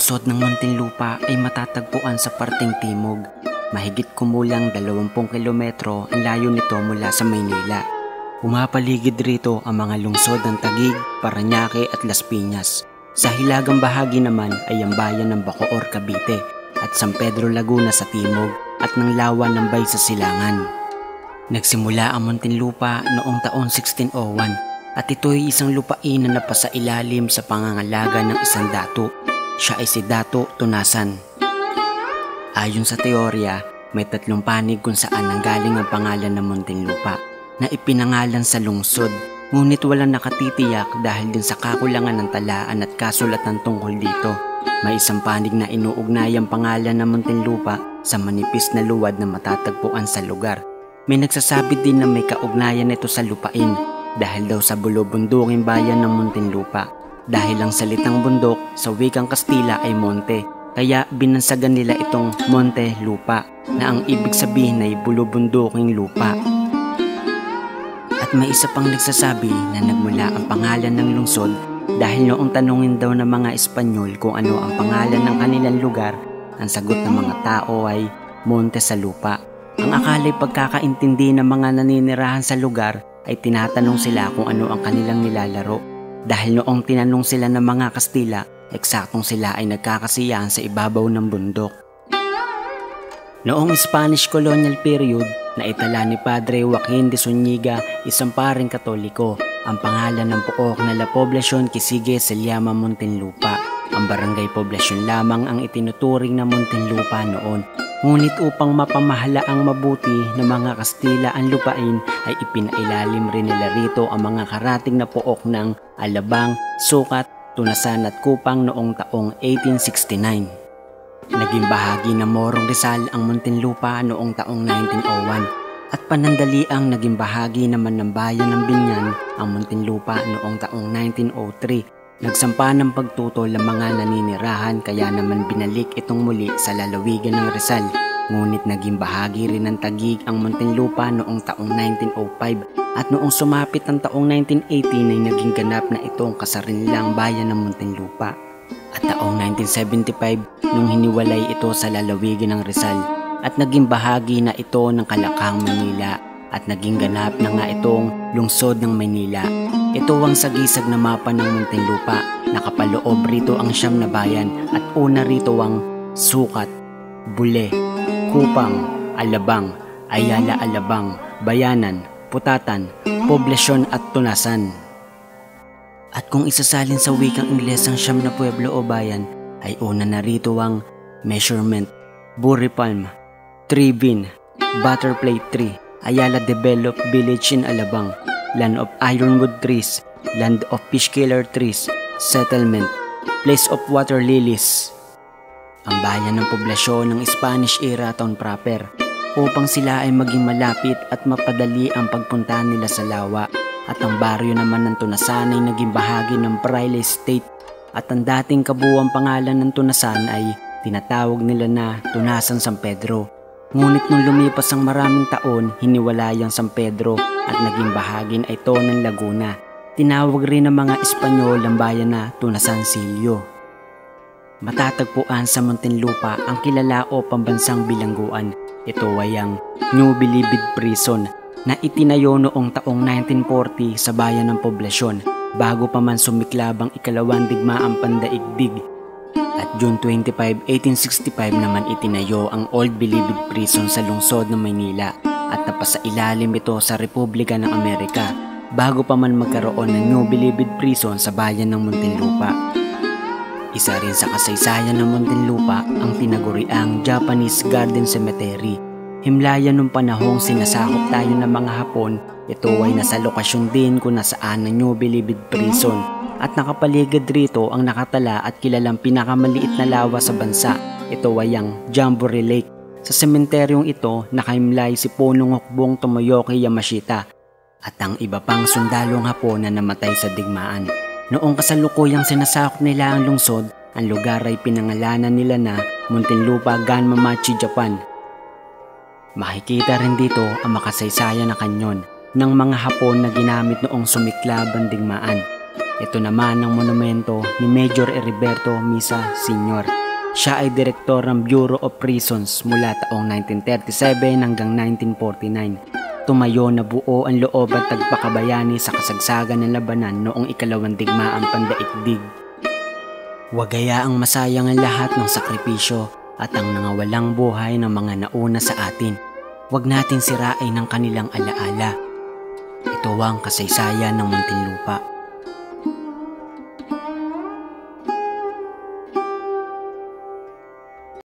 lungsod ng Muntinlupa ay matatagpuan sa parteng timog. Mahigit kumulang 20 kilometro ang layo nito mula sa Maynila. Pumapaligid rito ang mga lungsod ng Taguig, Parañaque at Las Piñas. Sa hilagang bahagi naman ay ang bayan ng Bacoor, Cavite at San Pedro, Laguna sa timog at ng Lawa ng Bay sa silangan. Nagsimula ang Muntinlupa noong taon 1601 at ito ay isang lupain na napasailalim sa pangangalaga ng isang dato. Siya ay si Dato Tunasan. Ayon sa teorya, may 3 panig kung saan nanggaling ang pangalan ng Muntinlupa na ipinangalan sa lungsod, ngunit walang nakatitiyak dahil din sa kakulangan ng talaan at kasulatan tungkol dito. May isang panig na inuugnay ang pangalan ng Muntinlupa sa manipis na luwad na matatagpuan sa lugar. May nagsasabi din na may kaugnayan ito sa lupain dahil daw sa bulubunduking bayan ng Muntinlupa. Dahil ang salitang bundok sa wikang Kastila ay monte, kaya binansagan nila itong Monte Lupa na ang ibig sabihin ay bulubunduking lupa. At may isa pang nagsasabi na nagmula ang pangalan ng lungsod dahil noong tanungin daw ng mga Espanyol kung ano ang pangalan ng kanilang lugar, ang sagot ng mga tao ay Monte sa Lupa. Ang akala'y pagkakaintindi ng mga naninirahan sa lugar ay tinatanong sila kung ano ang kanilang nilalaro. Dahil noong tinanong sila ng mga Kastila, eksaktong sila ay nagkakasiyahan sa ibabaw ng bundok. Noong Spanish colonial period, naitala ni Padre Joaquin de Zuniga, isang paring Katoliko, ang pangalan ng pook na La Poblacion Quisige sa Llama, Muntinlupa. Ang barangay poblasyon lamang ang itinuturing na Muntinlupa noon. Ngunit upang mapamahala ang mabuti ng mga Kastila ang lupain ay ipinailalim rin nila rito ang mga karating na pook ng Alabang, Sukat, Tunasan at Kupang noong taong 1869. Naging bahagi ng Morong Rizal ang Muntinlupa noong taong 1901 at panandaliang naging bahagi naman ng bayan ng Binyan ang Muntinlupa noong taong 1903. Nagsampa ng pagtutol ang mga naninirahan kaya naman binalik itong muli sa lalawigan ng Rizal. Ngunit naging bahagi rin ng Taguig ang Muntinlupa noong taong 1905 at noong sumapit ang taong 1918 ay naging ganap na itong kasarinlang bayan ng Muntinlupa. At taong 1975 nung hiniwalay ito sa lalawigan ng Rizal at naging bahagi na ito ng Kalakang, Manila at naging ganap na nga itong lungsod ng Maynila. Ito ang sagisag na mapa ng Muntinlupa. Nakapaloob rito ang 9 na bayan at una rito ang Sukat, Bule, Kupang, Alabang, Ayala Alabang, Bayanan, Putatan, Poblasyon at Tunasan. At kung isasalin sa wikang Ingles ang 9 na pueblo o bayan, ay una na rito ang Measurement, Burri Palm, Tribin, Butterfly Tree, Ayala Developed Village in Alabang, Land of Ironwood Trees, Land of Fish Killer Trees, Settlement, Place of Water Lilies. Ang bayan ng poblasyon ng Spanish era town proper upang sila ay maging malapit at mapadali ang pagpunta nila sa lawa. At ang baryo naman ng Tunasan ay naging bahagi ng Fraile State at ang dating kabuuang pangalan ng Tunasan ay tinatawag nila na Tunasan San Pedro. Ngunit nung lumipas ang maraming taon, hiniwalay ang San Pedro at naging bahagi na ito ng Laguna. Tinawag rin ng mga Espanyol ang bayan na Tunasancillo. Matatagpuan sa Muntinlupa ang kilala o pambansang bilangguan. Ito ay ang New Bilibid Prison na itinayo noong taong 1940 sa bayan ng poblasyon bago pa man sumiklab ang ikalawang digmaang pandaigdig. At June 25, 1865 naman itinayo ang Old Bilibid Prison sa lungsod ng Maynila at napasailalim ito sa Republika ng Amerika bago pa man magkaroon ng New Bilibid Prison sa bayan ng Muntinlupa. Isa rin sa kasaysayan ng Muntinlupa ang tinaguriang Japanese Garden Cemetery. Himlayan nung panahong sinasakop tayo ng mga Hapon, ito ay nasa lokasyon din kung nasaan ang New Bilibid Prison. At nakapaligid rito ang nakatala at kilalang pinakamaliit na lawa sa bansa. Ito ay ang Jamboree Lake. Sa sementeryong ito, nakahimlay si Punong Hukbong Tomoyoki Yamashita at ang iba pang sundalong Hapon na namatay sa digmaan. Noong kasalukuyang sinasakop nila ang lungsod, ang lugar ay pinangalanan nila na Muntinlupa Ganmamachi, Japan. Makikita rin dito ang makasaysayan na kanyon ng mga Hapon na ginamit noong sumiklab ang digmaan. Ito naman ang monumento ni Major Heriberto Misa Sr. Siya ay direktor ng Bureau of Prisons mula taong 1937 hanggang 1949. Tumayo na buo ang loob at tagpakabayani sa kasagsagan ng labanan noong ikalawang digmaang pandaigdig. Huwag hayaang masayang ang lahat ng sakripisyo at ang nangawalang buhay ng mga nauna sa atin. Huwag natin sirain ang kanilang alaala. Ito ang kasaysayan ng Muntinlupa.